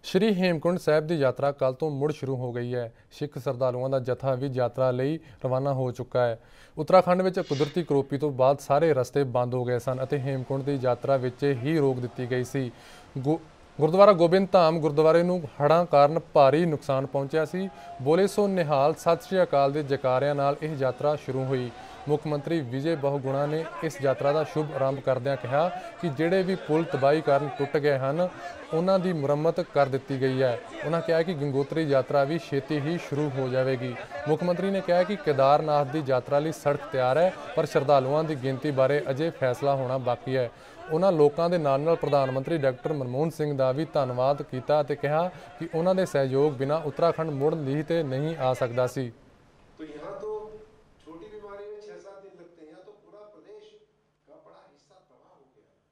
श्री हेमकुंड साहब की यात्रा कल तो मुड़ शुरू हो गई है। सिख श्रद्धालुओं का जत्था भी यात्रा लई रवाना हो चुका है। उत्तराखंड में कुदरती करੋਪੀ तो बाद सारे रस्ते बंद हो गए सन और हेमकुंड की यात्रा विच ही रोक दी गई सी। गुरुद्वारा गोबिंद धाम गुरुद्वारे नूं हड़ां कारण भारी नुकसान पहुंचा सी। बोले सो निहाल सत श्री अकाल के जयकारियां नाल यह यात्रा शुरू हुई। मुख्यमंत्री विजय बहुगुणा ने इस यात्रा का शुभ आरंभ करदਿਆਂ कहा कि ਜਿਹੜੇ भी पुल तबाही कारण टुट गए हैं उन्हां दी मुरम्मत कर दी गई है। उन्होंने कहा कि गंगोत्री यात्रा भी छेती ही शुरू हो जाएगी। मुख्यमंत्री ने कहा कि केदारनाथ की यात्रा लिए सड़क तैयार है पर श्रद्धालुओं की गिनती बारे अजे फैसला होना बाकी है। उन्होंने लोगों के नाल प्रधानमंत्री डॉक्टर मनमोहन सिंह का भी धन्यवाद किया ते कहा कि उन्होंने सहयोग बिना उत्तराखंड मुड़ लीह ते नहीं आ सकता सी। तो यहाँ तो छोटी बीमारी में 6-7 दिन लगते हैं, यहाँ तो पूरा प्रदेश का बड़ा हिस्सा तबाह हो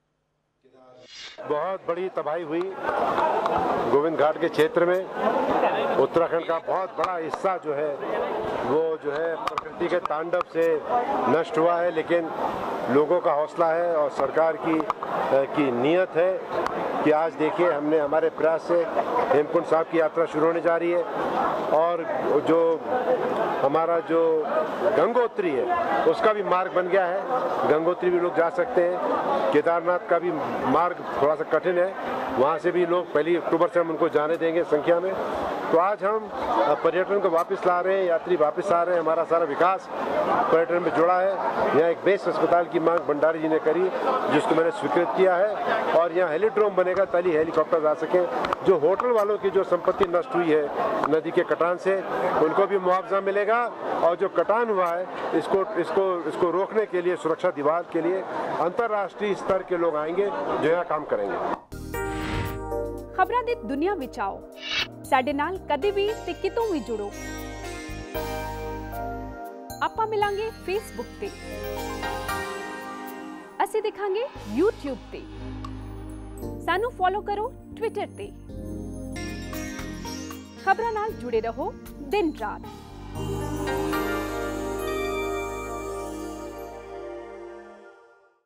गया। बहुत बड़ी तबाही हुई गोविंद घाट के क्षेत्र में। उत्तराखंड का बहुत बड़ा हिस्सा जो है वो प्रकृति के तांडव से नष्ट हुआ है, लेकिन लोगों का हौसला है और सरकार की नीयत है कि आज देखिए हमने हमारे प्रयास से हेमकुंड साहब की यात्रा शुरू होने जा रही है और जो हमारा जो गंगोत्री है उसका भी मार्ग बन गया है। गंगोत्री भी लोग जा सकते हैं। केदारनाथ का भी मार्ग थोड़ा सा कठिन है, वहाँ से भी लोग 1 अक्टूबर से हम उनको जाने देंगे संख्या में। तो आज हम पर्यटन को वापस ला रहे हैं, यात्री वापस आ रहे हैं। हमारा सारा विकास पर्यटन में जुड़ा है। यहाँ एक बेस अस्पताल की मांग भंडारी जी ने करी जिसको मैंने स्वीकृत किया है और यहाँ हेलीड्रोम बनेगा ताकि हेलीकॉप्टर आ सकें। जो होटल वालों की जो संपत्ति नष्ट हुई है नदी के कटान से उनको भी मुआवजा मिलेगा और जो कटान हुआ है इसको रोकने के लिए सुरक्षा दीवार के लिए अंतर्राष्ट्रीय स्तर के लोग आएंगे जो यहाँ काम करेंगे। खबरां दी दुनिया विच आओ, साडे नाल कदे भी ते कितों भी जुड़ो। आपां मिलांगे फेसबुक ते, असीं दिखांगे यूट्यूब ते, सानू फॉलो करो ट्विटर ते। खबरां नाल जुड़े रहो दिन रात।